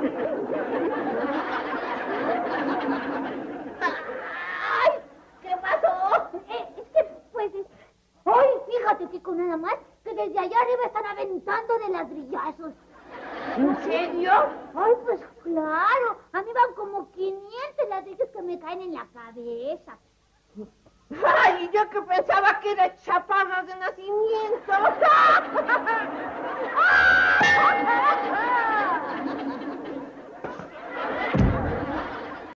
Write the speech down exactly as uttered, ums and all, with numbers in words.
¡Ay! ¿Qué pasó? Eh, es que, pues... Es... ¡Ay! Fíjate que con nada más que desde allá arriba están aventando de ladrillazos. ¿En serio? Ay, pues claro. A mí van como quinientos ladrillos que me caen en la cabeza. Ay, yo que pensaba que era chaparra de nacimiento.